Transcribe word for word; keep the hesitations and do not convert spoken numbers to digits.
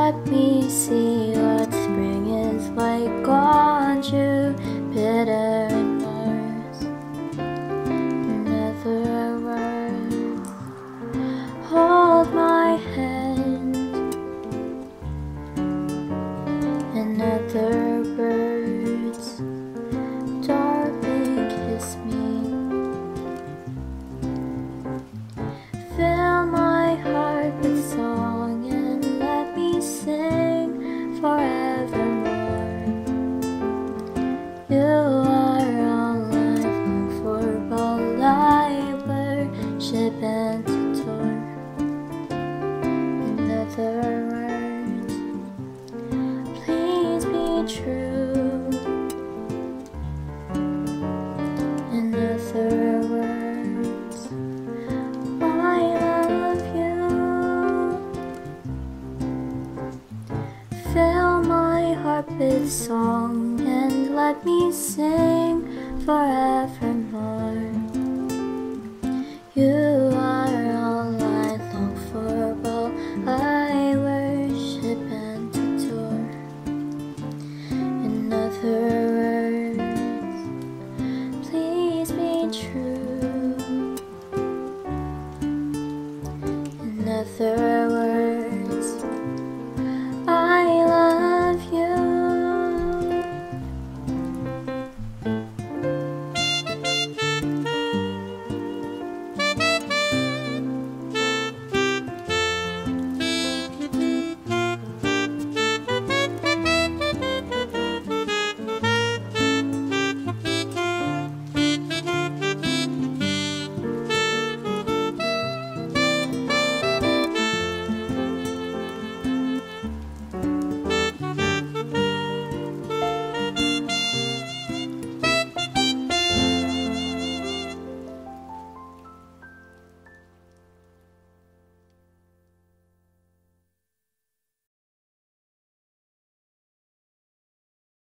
let me see what spring is like on Jupiter and Mars. In other words, hold my hand. In other words, darling, kiss me. Fill my heart with song and let me sing forevermore. You are all I've longed for, all I worship and adore. In other words, please be true. In other words, I love you. Fill my heart with song and let me sing forevermore. You